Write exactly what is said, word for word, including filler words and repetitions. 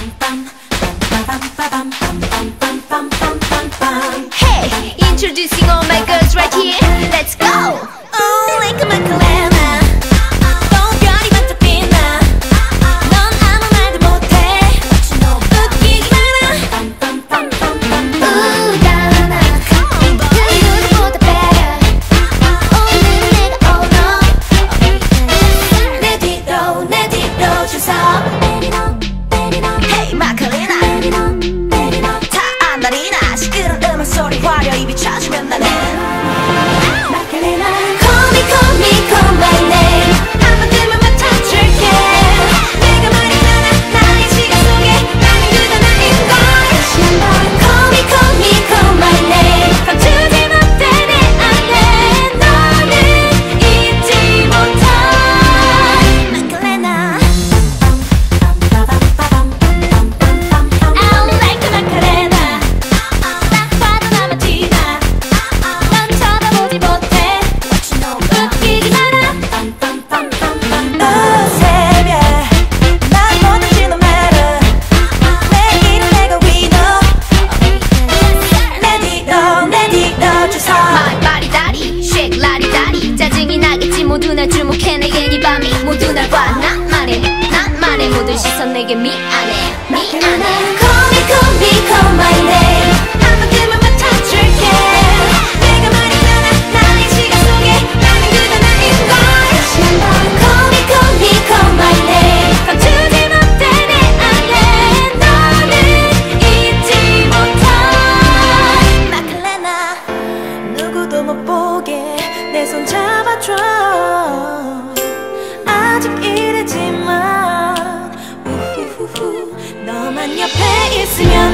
Hey, introducing all my girls right here. Let's go. Oh, like a Macarena. 똥별이 반짝 빛나. 넌 아무 말도 못해. 웃기기 마라. Ooh, 나나. 그녀들보다 better. 오늘은 내가 all know. 내 뒤로 내 뒤로 줄 서. Hey, Macarena. 다 안달이나 시끄러운 음악 소리 화려히 비춰주면 나는 Macarena. Call me, call me, call my name. 한 번 들면 맞춰줄게. 내가 말이 많아 나의 시간 속에 나는 그저 나인걸. 다시 한번 Call me, call me, call my name. 감추지 못해 내 안에 너는 잊지 못해 Macarena. I like Macarena. 딱 봐도 나만 티나. 넌 쳐다보지 못해. 웃기지 마라. 어색해 난 뭐든지 no matter 내 길은 내가 we know 내 뒤로 내 뒤로 줄 서 말 말이 다리 shake 라리다리 짜증이 나겠지 모두 날 주목해 내겐 이 밤이 모두 날 봐 난 말해 난 말해 모든 시선 내게 미안해 미안해 Call me call me call my name 한 번 들면 맞춰줄게 내가 말이 많아 나의 시간 속에 나는 그저 나인걸 다시 한번 Call me call me call my name 감추지 못해 내 안에 너는 잊지 못해 Macarena 누구도 못 보게 내 손 잡아줘 아직 이르지만 우후후후 너만 옆에 있으면